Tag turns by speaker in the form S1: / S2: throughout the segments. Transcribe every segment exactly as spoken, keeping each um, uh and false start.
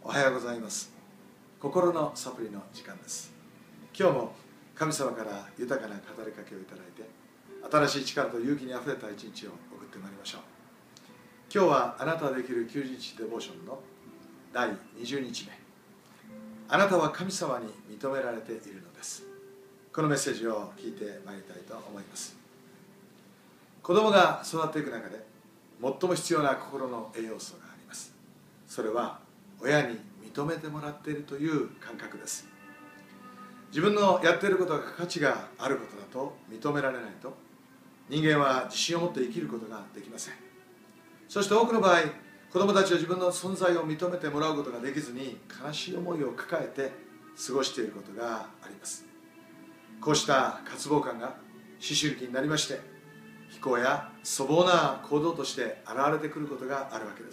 S1: おはようございます。心のサプリの時間です。今日も神様から豊かな語りかけをいただいて、新しい力と勇気にあふれた一日を送ってまいりましょう。今日はあなたはできるきゅうじゅうにちデボーションのだいにじゅうにちめ。あなたは神様に認められているのです。このメッセージを聞いてまいりたいと思います。子供が育っていく中で最も必要な心の栄養素があります。それは親に認めてもらっているという感覚です。自分のやっていることが価値があることだと認められないと、人間は自信を持って生きることができません。そして多くの場合、子供たちは自分の存在を認めてもらうことができずに悲しい思いを抱えて過ごしていることがあります。こうした渇望感が思春期になりまして、非行や粗暴な行動として現れてくることがあるわけです。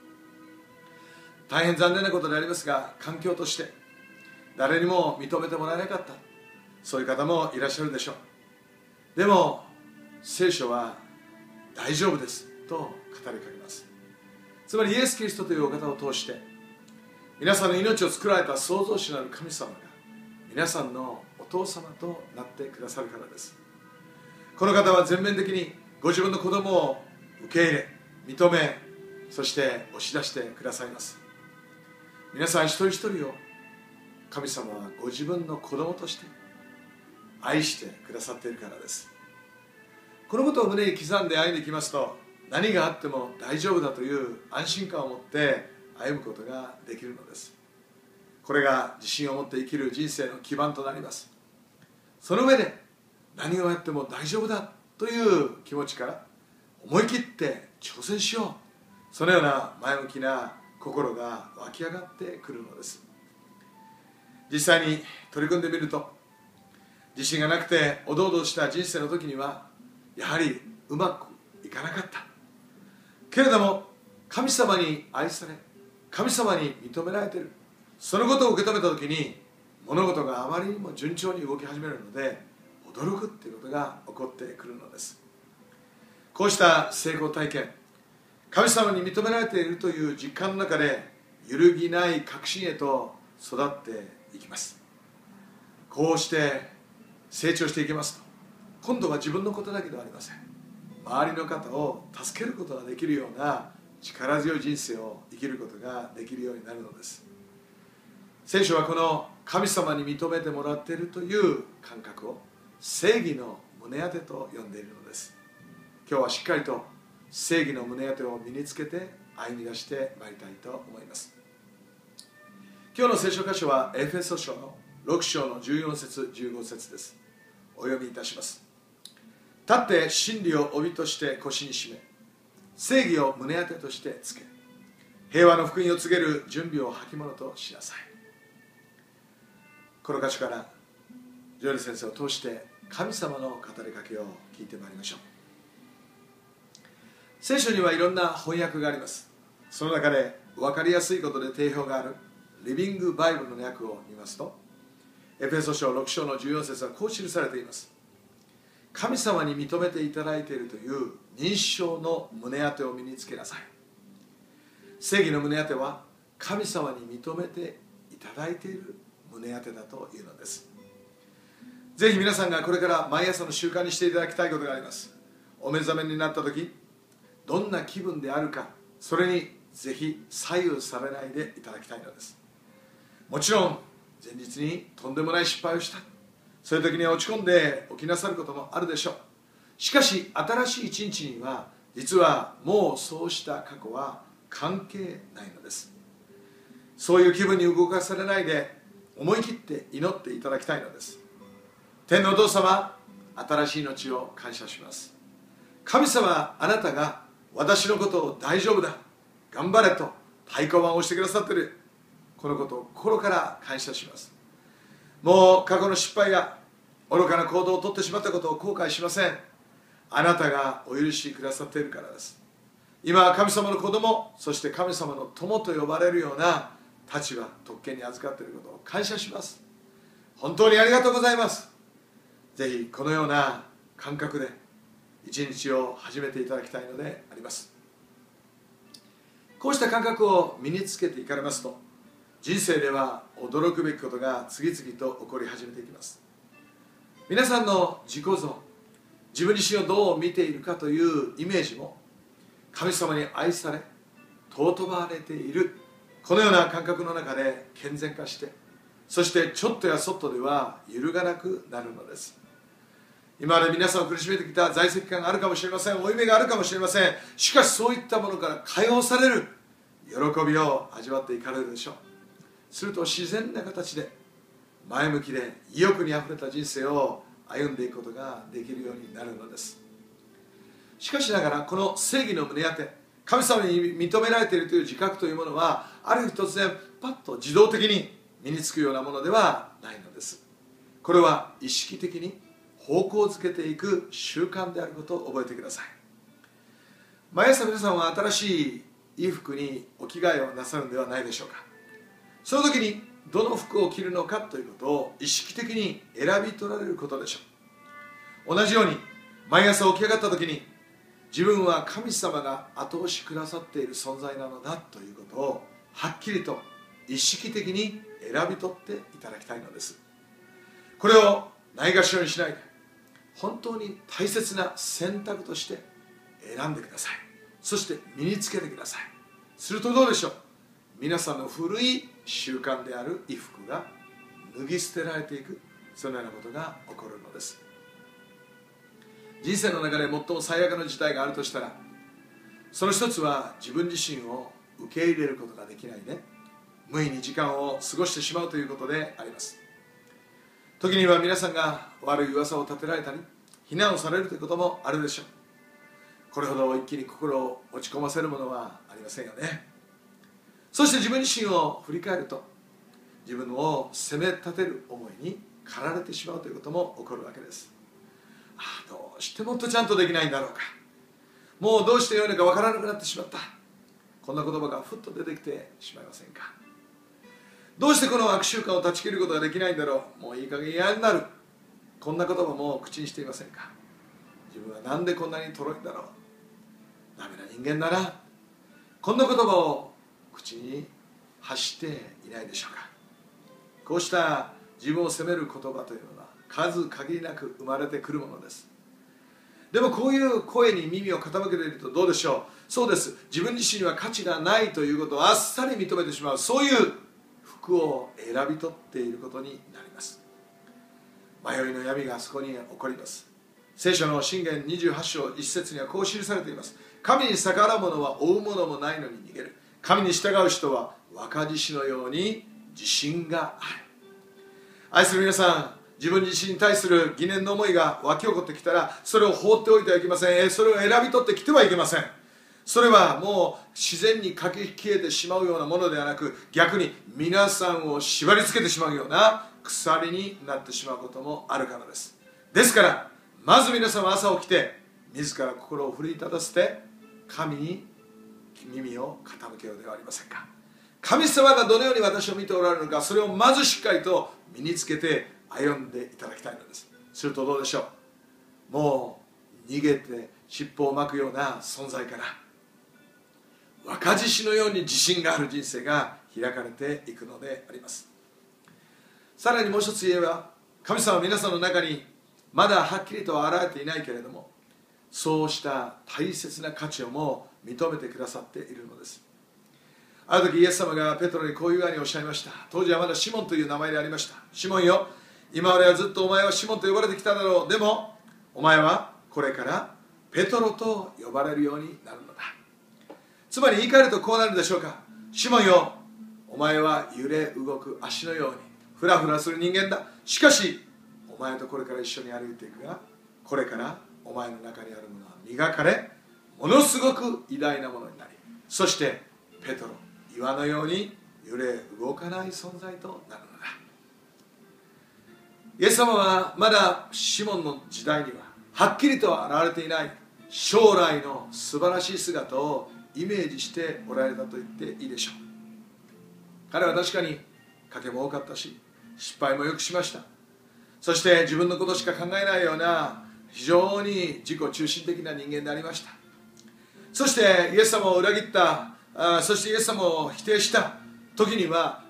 S1: 大変残念なことでありますが、環境として誰にも認めてもらえなかった、そういう方もいらっしゃるでしょう。でも聖書は大丈夫ですと語りかけます。つまりイエス・キリストというお方を通して、皆さんの命を作られた創造主なる神様が皆さんのお父様となってくださるからです。この方は全面的にご自分の子供を受け入れ、認め、そして押し出してくださいます。皆さん一人一人を神様はご自分の子供として愛してくださっているからです。このことを胸に刻んで歩んでいきますと、何があっても大丈夫だという安心感を持って歩むことができるのです。これが自信を持って生きる人生の基盤となります。その上で何をやっても大丈夫だという気持ちから思い切って挑戦しよう、そのような前向きな心が湧き上がってくるのです。実際に取り組んでみると、自信がなくておどおどした人生の時にはやはりうまくいかなかった。けれども神様に愛され、神様に認められている、そのことを受け止めた時に物事があまりにも順調に動き始めるので、驚くということが起こってくるのです。こうした成功体験、神様に認められているという実感の中で揺るぎない確信へと育っていきます。こうして成長していきますと、今度は自分のことだけではありません。周りの方を助けることができるような力強い人生を生きることができるようになるのです。聖書はこの神様に認めてもらっているという感覚を正義の胸当てと呼んでいるのです。今日はしっかりと正義の胸当てを身につけて歩み出してまいりたいと思います。今日の聖書箇所はエフェソ書のろく章のじゅうよん節じゅうご節です。お読みいたします。立って真理を帯として腰に締め、正義を胸当てとしてつけ、平和の福音を告げる準備を履物としなさい。この箇所からジョエル先生を通して神様の語りかけを聞いてまいりましょう。聖書にはいろんな翻訳があります。その中で分かりやすいことで定評があるリビングバイブルの訳を見ますと、エペソ書ろく章のじゅうよん節はこう記されています。神様に認めていただいているという認証の胸当てを身につけなさい。正義の胸当ては神様に認めていただいている胸当てだというのです。ぜひ皆さんがこれから毎朝の習慣にしていただきたいことがあります。お目覚めになった時、どんな気分であるか、それにぜひ左右されないでいただきたいのです。もちろん前日にとんでもない失敗をした、そういう時には落ち込んで起きなさることもあるでしょう。しかし新しい一日には実はもうそうした過去は関係ないのです。そういう気分に動かされないで思い切って祈っていただきたいのです。天のお父様、新しい命を感謝します。神様、あなたが私のことを大丈夫だ、頑張れと太鼓判を押してくださっている、このことを心から感謝します。もう過去の失敗や愚かな行動をとってしまったことを後悔しません。あなたがお許しくださっているからです。今神様の子供、そして神様の友と呼ばれるような立場、特権に預かっていることを感謝します。本当にありがとうございます。ぜひこのような感覚で一日を始めていただきたいのであります。こうした感覚を身につけていかれますと、 人生では驚くべきことが次々と起こり始めていきます。皆さんの自己像、自分自身をどう見ているかというイメージも神様に愛され尊ばれている、このような感覚の中で健全化して、そしてちょっとやそっとでは揺るがなくなるのです。今まで皆さんを苦しめてきた在籍感があるかもしれません、負い目があるかもしれません。しかしそういったものから解放される喜びを味わっていかれるでしょう。すると自然な形で前向きで意欲にあふれた人生を歩んでいくことができるようになるのです。しかしながらこの正義の胸当て、神様に認められているという自覚というものはある日突然パッと自動的に身につくようなものではないのです。これは意識的に方向づけていく習慣であることを覚えてください。毎朝皆さんは新しい衣服にお着替えをなさるのではないでしょうか。その時にどの服を着るのかということを意識的に選び取られることでしょう。同じように毎朝起き上がった時に自分は神様が後押しくださっている存在なのだということをはっきりと意識的に選び取っていただきたいのです。これをないがしろにしないで本当に大切な選択として選んでください。そして身につけてください。するとどうでしょう。皆さんの古い習慣である衣服が脱ぎ捨てられていく、そのようなことが起こるのです。人生の中で最も最悪の事態があるとしたら、その一つは自分自身を受け入れることができないで無意に時間を過ごしてしまうということであります。時には皆さんが悪い噂を立てられたり非難をされるということもあるでしょう。これほど一気に心を落ち込ませるものはありませんよね。そして自分自身を振り返ると自分を責め立てる思いに駆られてしまうということも起こるわけです。ああ、どうしてもっとちゃんとできないんだろうか、もうどうしてよいのか分からなくなってしまった、こんな言葉がふっと出てきてしまいませんか。どうしてこの悪習慣を断ち切ることができないんだろう、もういい加減嫌になる、こんな言葉も口にしていませんか。自分はなんでこんなにとろいんだろう、ダメな人間だな、こんな言葉を口に発していないでしょうか。こうした自分を責める言葉というのは数限りなく生まれてくるものです。でもこういう声に耳を傾けているとどうでしょう。そうです、自分自身には価値がないということをあっさり認めてしまう、そういう服を選び取っていることになります。迷いの闇がそこに起こります。聖書の箴言にじゅうはち章いち節にはこう記されています。神に逆らう者は追う者もないのに逃げる、神に従う人は若獅子のように自信がある。愛する皆さん、自分自身に対する疑念の思いが湧き起こってきたらそれを放っておいてはいけません。それを選び取ってきてはいけません。それはもう自然にかき消えてしまうようなものではなく、逆に皆さんを縛り付けてしまうような鎖になってしまうこともあるからです。ですからまず皆さんは朝起きて自ら心を奮い立たせて神に耳を傾けようではありませんか。神様がどのように私を見ておられるのか、それをまずしっかりと身につけて歩んでいただきたいのです。するとどうでしょう。もう逃げて尻尾を巻くような存在から若獅子のように自信がある人生が開かれていくのであります。さらにもう一つ言えば、神様は皆さんの中にまだはっきりとは現れていないけれども、そうした大切な価値をも認めてくださっているのです。ある時イエス様がペトロにこういうふうにおっしゃいました。当時はまだシモンという名前でありました。シモンよ、今まではずっとお前はシモンと呼ばれてきただろう。でもお前はこれからペトロと呼ばれるようになるのだ。つまり言い換えるとこうなるでしょうか。シモンよ、お前は揺れ動く足のようにフラフラする人間だ。しかしお前とこれから一緒に歩いていくが、これからお前の中にあるものは磨かれ、ものすごく偉大なものになり、そしてペトロ、岩のように揺れ動かない存在となるのだ。イエス様はまだシモンの時代にははっきりとは現れていない将来の素晴らしい姿をイメージしておられたと言っていいでしょう。彼は確かに賭けも多かったし失敗もよくしました。そして自分のことしか考えないような非常に自己中心的な人間でありました。そしてイエス様を裏切った、あそしてイエス様を否定した時には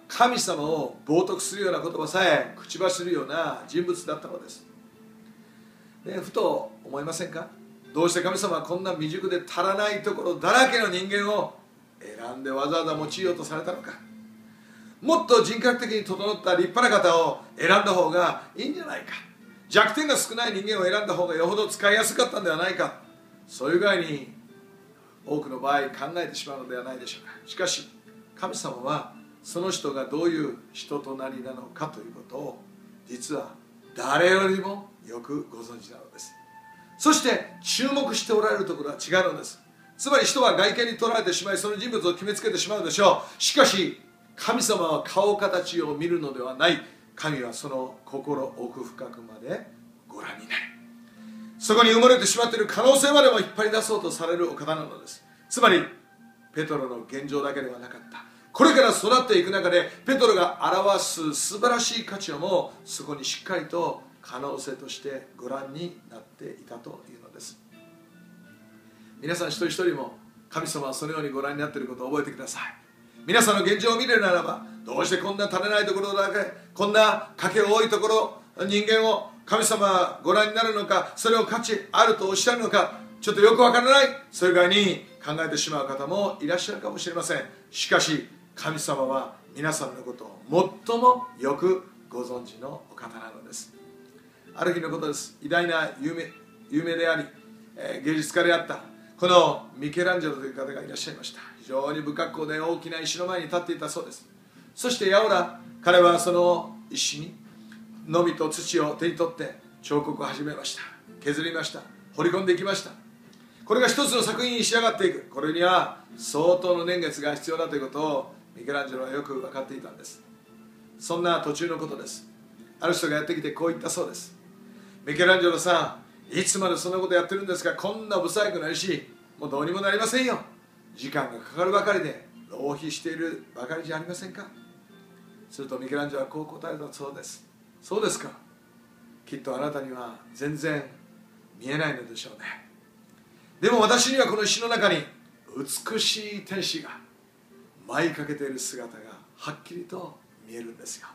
S1: 神様を冒涜するような言葉さえ口走るような人物だったのです。でふと思いませんか？どうして神様はこんな未熟で足らないところだらけの人間を選んでわざわざ用いようとされたのか。もっと人格的に整った立派な方を選んだ方がいいんじゃないか。弱点が少ない人間を選んだ方がよほど使いやすかったんではないか。そういう具合に多くの場合考えてしまうのではないでしょうか。しかし神様はその人がどういう人となりなのかということを実は誰よりもよくご存知なのです。そして注目しておられるところは違うのです。つまり人は外見にとられてしまいその人物を決めつけてしまうでしょう。しかし神様は顔形を見るのではない。神はその心奥深くまでご覧になり、そこに埋もれてしまっている可能性までも引っ張り出そうとされるお方なのです。つまりペトロの現状だけではなかった。これから育っていく中でペトロが表す素晴らしい価値をもそこにしっかりと可能性としてご覧になっていたというのです。皆さん一人一人も神様はそのようにご覧になっていることを覚えてください。皆さんの現状を見るならば、どうしてこんな足れないところだけ、こんな賭け多いところ、人間を神様はご覧になるのか、それを価値あるとおっしゃるのか、ちょっとよくわからない、そういう具合に考えてしまう方もいらっしゃるかもしれません。しかし神様は皆さんのことを最もよくご存知のお方なのです。ある日のことです。偉大な有名、有名であり、えー、芸術家であったこのミケランジェロという方がいらっしゃいました。非常に不格好で大きな石の前に立っていたそうです。そしてやおら彼はその石にのみと土を手に取って彫刻を始めました。削りました。彫り込んでいきました。これが一つの作品に仕上がっていく。これには相当の年月が必要だということをミケランジェロはよく分かっていたんです。そんな途中のことです。ある人がやってきてこう言ったそうです。ミケランジェロさん、いつまでそんなことやってるんですか。こんな不細工な石、もうどうにもなりませんよ。時間がかかるばかりで浪費しているばかりじゃありませんか。するとミケランジェロはこう答えたそうです。そうですか。きっとあなたには全然見えないのでしょうね。でも私にはこの石の中に美しい天使が舞いかけている姿がはっきりと見えるんですよ。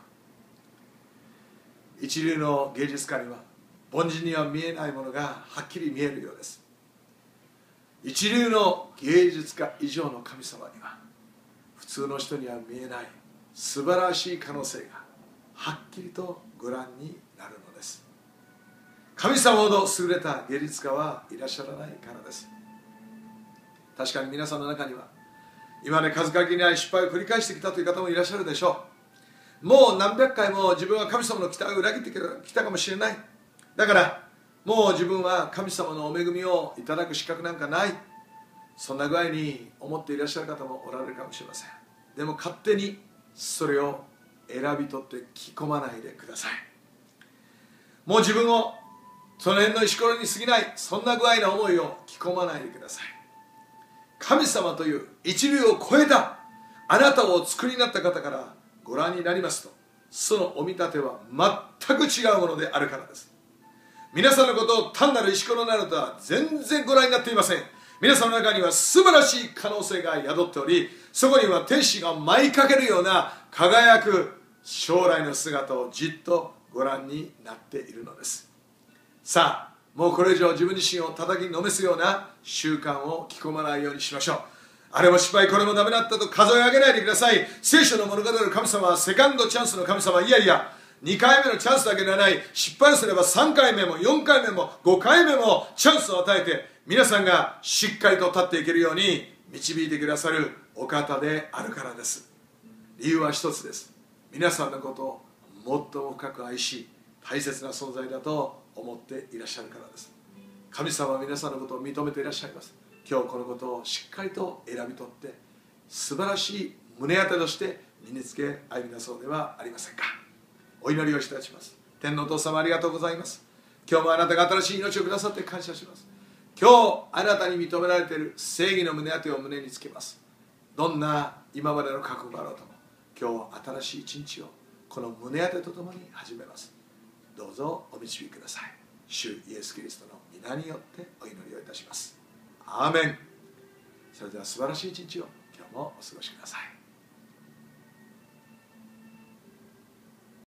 S1: 一流の芸術家には凡人には見えないものがはっきり見えるようです。一流の芸術家以上の神様には普通の人には見えない素晴らしい可能性がはっきりとご覧になるのです。神様ほど優れた芸術家はいらっしゃらないからです。確かに皆さんの中には今まで数限りない失敗を繰り返してきたという方もいらっしゃるでしょう。もう何百回も自分は神様の期待を裏切ってきたかもしれない。だからもう自分は神様のお恵みをいただく資格なんかない、そんな具合に思っていらっしゃる方もおられるかもしれません。でも勝手にそれを選び取って着込まないでください。もう自分をその辺の石ころに過ぎない、そんな具合な思いを着込まないでください。神様という一流を超えたあなたをお作りになった方からご覧になりますと、そのお見立ては全く違うものであるからです。皆さんのことを単なる石ころなどとは全然ご覧になっていません。皆さんの中には素晴らしい可能性が宿っており、そこには天使が舞いかけるような輝く将来の姿をじっとご覧になっているのです。さあ、もうこれ以上自分自身を叩きのめすような習慣を着込まないようにしましょう。あれも失敗、これもダメだったと数え上げないでください。聖書の物語る神様はセカンドチャンスの神様。いやいや、にかいめのチャンスだけではない。失敗すればさんかいめもよんかいめもごかいめもチャンスを与えて、皆さんがしっかりと立っていけるように導いてくださるお方であるからです。理由は一つです。皆さんのことを最も深く愛し大切な存在だと思っていらっしゃるからです。神様は皆さんのことを認めていらっしゃいます。今日このことをしっかりと選び取って素晴らしい胸当てとして身につけ歩みなそうではありませんか。お祈りをいたします。天のお父様、ありがとうございます。今日もあなたが新しい命をくださって感謝します。今日あなたに認められている正義の胸当てを胸につけます。どんな今までの過去があろうとも、今日新しい一日をこの胸当てとともに始めます。どうぞお導きください。主イエス・キリストの皆によってお祈りをいたします。アーメン。それでは素晴らしい一日を今日もお過ごしください。